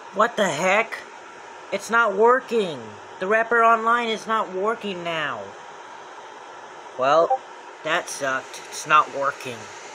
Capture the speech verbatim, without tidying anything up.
What the heck? It's not working. The Rapper Online is not working now. Well, that sucked. It's not working.